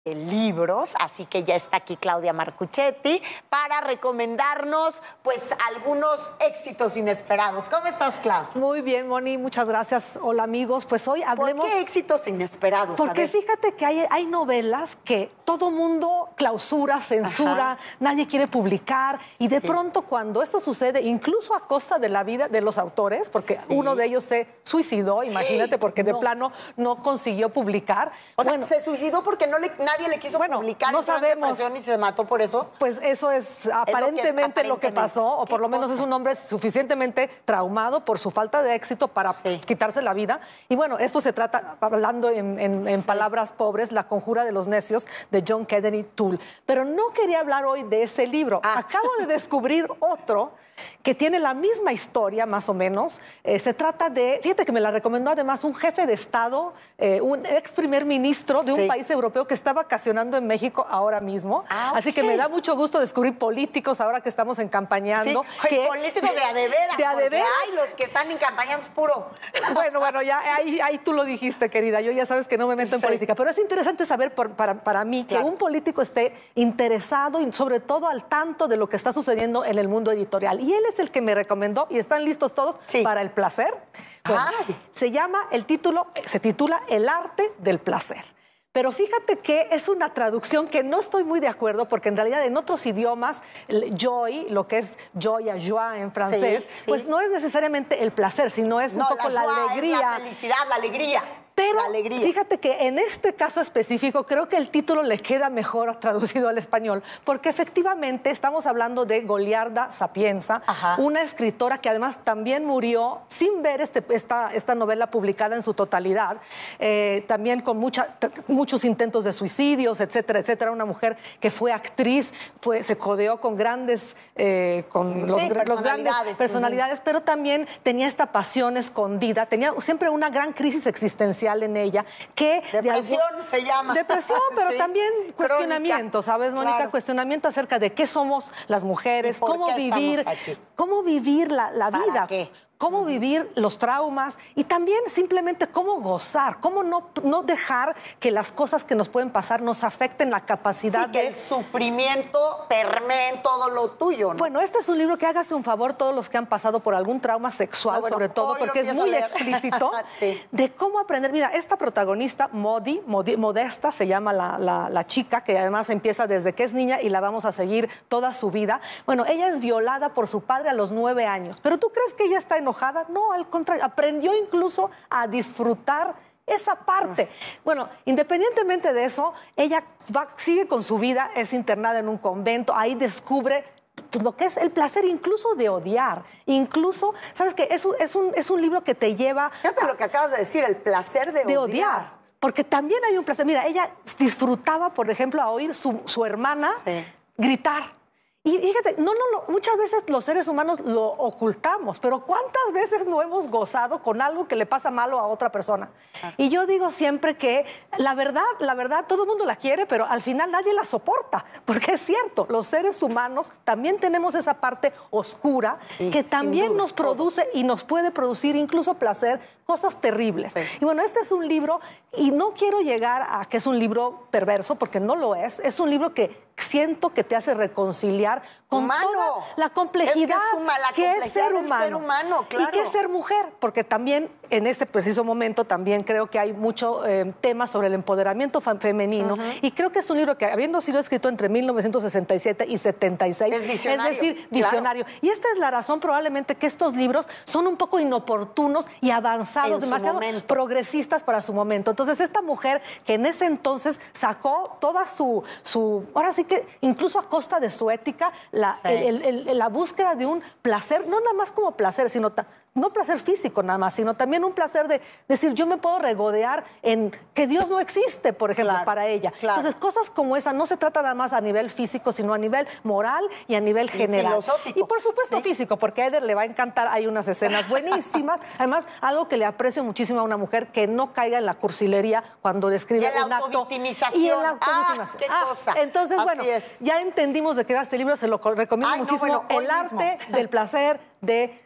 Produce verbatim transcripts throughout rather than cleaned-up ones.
libros, así que ya está aquí Claudia Marcuchetti para recomendarnos pues algunos éxitos inesperados. ¿Cómo estás, Clau? Muy bien, Moni, muchas gracias. Hola, amigos. Pues hoy hablemos... ¿Por qué éxitos inesperados? Porque fíjate que hay, hay novelas que todo mundo clausura, censura, Ajá. nadie quiere publicar y de sí. pronto cuando esto sucede, incluso a costa de la vida de los autores, porque sí. uno de ellos se suicidó, imagínate, porque no. de plano no consiguió publicar. O sea, bueno, se suicidó porque no le, nadie le quiso bueno, publicar. No sabemos. ¿Y se mató por eso? Pues eso es aparentemente lo que, lo que pasó, o por lo menos cosa? es un hombre suficientemente traumado por su falta de éxito para sí. quitarse la vida. Y bueno, esto se trata, hablando en, en, en sí. palabras pobres, La conjura de los necios, de John Kennedy Toole. Pero no quería hablar hoy de ese libro. Ah. Acabo de descubrir otro que tiene la misma historia, más o menos. Eh, se trata de, fíjate que me la recomendó además un jefe de Estado, eh, un ex primer ministro de un sí. país europeo que está vacacionando en México ahora mismo. Ah, okay. Así que me da mucho gusto descubrir políticos ahora que estamos encampañando. Sí. Que, políticos de adeveras. De adeveras. Ay, los que están encampañando es puro. Bueno, bueno, ya ahí, ahí tú lo dijiste, querida. Yo ya sabes que no me meto en sí. política. Pero es interesante saber por, para, para mí que claro. un político esté interesado y sobre todo al tanto de lo que está sucediendo en el mundo editorial. Y él es el que me recomendó, y están listos todos sí. para el placer. Bueno, se llama, el título, se titula El arte del placer. Pero fíjate que es una traducción que no estoy muy de acuerdo, porque en realidad en otros idiomas, joy, lo que es joy a joie en francés, sí, sí. pues no es necesariamente el placer, sino es no, un poco la, la alegría. Es la felicidad, la alegría. Pero la alegría. Fíjate que en este caso específico creo que el título le queda mejor traducido al español, porque efectivamente estamos hablando de Goliarda Sapienza, Ajá. una escritora que además también murió sin ver este, esta, esta novela publicada en su totalidad, eh, también con mucha, muchos intentos de suicidios, etcétera, etcétera. Una mujer que fue actriz, fue, se codeó con grandes, eh, con sí, los, personalidades, los grandes personalidades, uh-huh. pero también tenía esta pasión escondida, tenía siempre una gran crisis existencial en ella, que depresión de algo, se llama. Depresión, pero sí. también cuestionamiento, Crónica. ¿sabes, Mónica? Claro. Cuestionamiento acerca de qué somos las mujeres, cómo vivir, cómo vivir la, la vida. ¿Qué? Cómo uh-huh. vivir los traumas y también simplemente cómo gozar, cómo no, no dejar que las cosas que nos pueden pasar nos afecten la capacidad sí, que de... el sufrimiento permee en todo lo tuyo, ¿no? Bueno, este es un libro que hágase un favor todos los que han pasado por algún trauma sexual, no, bueno, sobre todo, porque es muy explícito, sí. de cómo aprender. Mira, esta protagonista, Modi, Modi Modesta, se llama la, la, la chica, que además empieza desde que es niña y la vamos a seguir toda su vida. Bueno, ella es violada por su padre a los nueve años, pero ¿tú crees que ella está enojada? No, al contrario, aprendió incluso a disfrutar esa parte. Bueno, independientemente de eso, ella va, sigue con su vida, es internada en un convento, ahí descubre pues, lo que es el placer incluso de odiar. Incluso, ¿sabes qué? Es un, es un, es un libro que te lleva... Fíjate a, lo que acabas de decir, el placer de, de odiar. odiar. Porque también hay un placer. Mira, ella disfrutaba, por ejemplo, a oír su, su hermana sí. gritar. Y fíjate, no, no, no, muchas veces los seres humanos lo ocultamos, pero ¿cuántas veces no hemos gozado con algo que le pasa malo a otra persona? Ah. Y yo digo siempre que la verdad, la verdad, todo el mundo la quiere, pero al final nadie la soporta, porque es cierto, los seres humanos también tenemos esa parte oscura sí, que también nos produce y nos puede producir incluso placer, cosas terribles. Sí. Y bueno, este es un libro, y no quiero llegar a que es un libro perverso, porque no lo es, es un libro que siento que te hace reconciliar con humano. toda la complejidad es que, es, la que complejidad es ser humano, ser humano claro. y que es ser mujer, porque también en este preciso momento también creo que hay mucho eh, tema sobre el empoderamiento femenino, uh-huh. y creo que es un libro que, habiendo sido escrito entre mil novecientos sesenta y siete y setenta y seis, es, visionario, es decir, visionario. Claro. Y esta es la razón probablemente que estos libros son un poco inoportunos y avanzados, demasiado progresistas para su momento. Entonces, esta mujer que en ese entonces sacó toda su, su ahora sí que incluso a costa de su ética, la, sí. el, el, el, la búsqueda de un placer, no nada más como placer, sino no placer físico nada más, sino también un placer de decir, yo me puedo regodear en que Dios no existe, por ejemplo, claro, para ella. Claro. Entonces, cosas como esa no se trata nada más a nivel físico, sino a nivel moral y a nivel y general. Filosófico. Y por supuesto sí. físico, porque a Eder le va a encantar, hay unas escenas buenísimas. Además, algo que le aprecio muchísimo a una mujer, que no caiga en la cursilería cuando describe y un acto. Autovictimización. Y en la autovictimización. Ah, qué ah, cosa. Entonces, Así bueno, es. ya entendimos de qué va este libro, se lo recomiendo Ay, muchísimo. No, bueno, El arte del placer de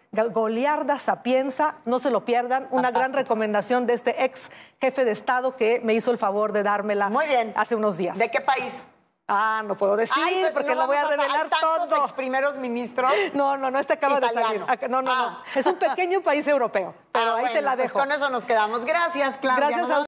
Goliarda Sapienza, no se lo pierdan, una Fantástico. gran recomendación de este ex jefe de Estado que me hizo el favor de dármela Muy bien. hace unos días. ¿De qué país? Ah, no puedo decir Ay, pues porque no lo voy a vamos revelar hay tantos todo. ex primeros ministros. No, no, no, este acaba Italiano. de salir. No, no, Ah. no. Es un pequeño país europeo, pero Ah, ahí bueno, te la pues dejo. con eso nos quedamos. Gracias, Claudia. Gracias Nos a vemos